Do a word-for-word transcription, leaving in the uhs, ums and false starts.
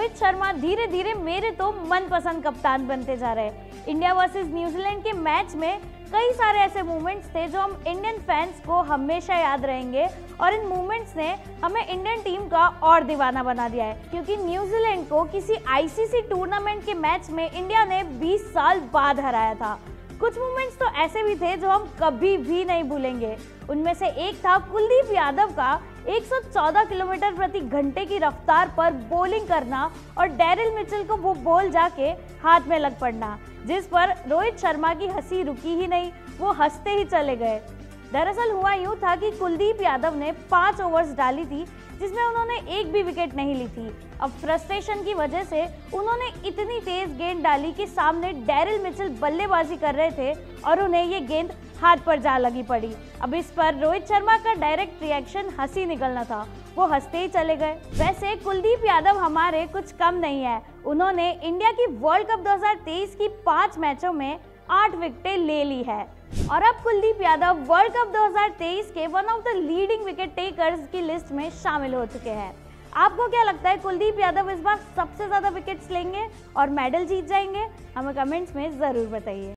रोहित शर्मा धीरे धीरे मेरे तो मनपसंद कप्तान बनते जा रहे हैं। इंडिया वर्सेस न्यूजीलैंड के मैच में कई सारे ऐसे मूवमेंट्स थे जो हम इंडियन फैंस को हमेशा याद रहेंगे और इन मूवमेंट्स ने हमें इंडियन टीम का और दीवाना बना दिया है, क्योंकि न्यूजीलैंड को किसी आईसीसी टूर्नामेंट के मैच में इंडिया ने बीस साल बाद हराया था। कुछ मूवमेंट्स तो ऐसे भी थे जो हम कभी भी नहीं भूलेंगे। उनमें से एक था कुलदीप यादव का एक सौ चौदह किलोमीटर प्रति घंटे की रफ्तार पर बॉलिंग करना और डैरिल मिचेल को वो बॉल जाके हाथ में लग पड़ना, जिस पर रोहित शर्मा की हंसी रुकी ही नहीं, वो हंसते ही चले गए। दरअसल हुआ यूं था कि कुलदीप यादव ने पाँच ओवर्स डाली थी जिसमें उन्होंने एक भी विकेट नहीं ली थी। अब फ्रस्ट्रेशन की वजह से उन्होंने इतनी तेज गेंद डाली कि सामने डैरिल मिचेल बल्लेबाजी कर रहे थे और उन्हें ये गेंद हाथ पर जा लगी पड़ी। अब इस पर रोहित शर्मा का डायरेक्ट रिएक्शन हंसी निकलना था, वो हंसते ही चले गए। वैसे कुलदीप यादव हमारे कुछ कम नहीं है, उन्होंने इंडिया की वर्ल्ड कप दो हज़ार तेईस की पाँच मैचों में आठ विकेटें ले ली है और अब कुलदीप यादव वर्ल्ड कप दो हज़ार तेईस के one of the leading wicket takers की लिस्ट में शामिल हो चुके हैं। आपको क्या लगता है, कुलदीप यादव इस बार सबसे ज्यादा विकेट्स लेंगे और मेडल जीत जाएंगे? हमें कमेंट्स में जरूर बताइए।